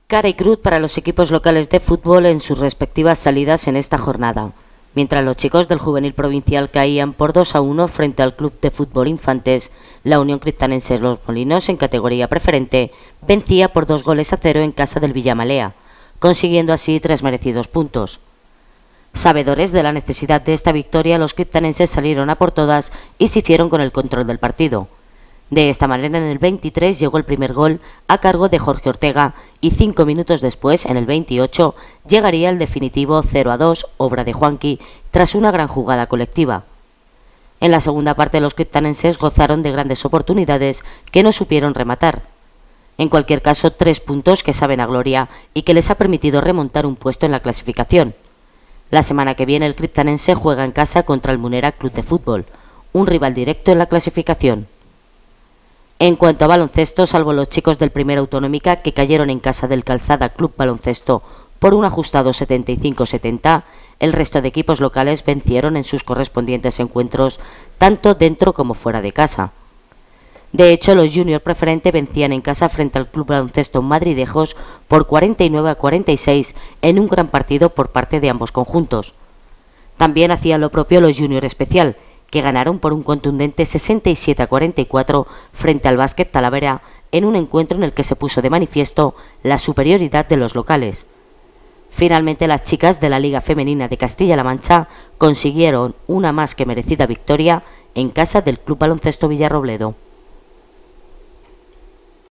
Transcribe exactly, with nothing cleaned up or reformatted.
Cara y cruz para los equipos locales de fútbol en sus respectivas salidas en esta jornada. Mientras los chicos del juvenil provincial caían por dos a uno frente al Club de Fútbol Infantes, la Unión Criptanense Los Molinos, en categoría preferente, vencía por dos goles a cero en casa del Villamalea, consiguiendo así tres merecidos puntos. Sabedores de la necesidad de esta victoria, los criptanenses salieron a por todas y se hicieron con el control del partido. De esta manera, en el veintitrés llegó el primer gol a cargo de Jorge Ortega y cinco minutos después, en el veintiocho, llegaría el definitivo cero a dos, obra de Juanqui, tras una gran jugada colectiva. En la segunda parte, los criptanenses gozaron de grandes oportunidades que no supieron rematar. En cualquier caso, tres puntos que saben a gloria y que les ha permitido remontar un puesto en la clasificación. La semana que viene el criptanense juega en casa contra el Munera Club de Fútbol, un rival directo en la clasificación. En cuanto a baloncesto, salvo los chicos del Primera Autonómica que cayeron en casa del Calzada Club Baloncesto por un ajustado setenta y cinco a setenta, el resto de equipos locales vencieron en sus correspondientes encuentros tanto dentro como fuera de casa. De hecho, los Junior Preferente vencían en casa frente al Club Baloncesto Madridejos por cuarenta y nueve a cuarenta y seis en un gran partido por parte de ambos conjuntos. También hacían lo propio los Junior Especial, que ganaron por un contundente sesenta y siete a cuarenta y cuatro frente al Básquet Talavera en un encuentro en el que se puso de manifiesto la superioridad de los locales. Finalmente, las chicas de la Liga Femenina de Castilla-La Mancha consiguieron una más que merecida victoria en casa del Club Baloncesto Villarrobledo.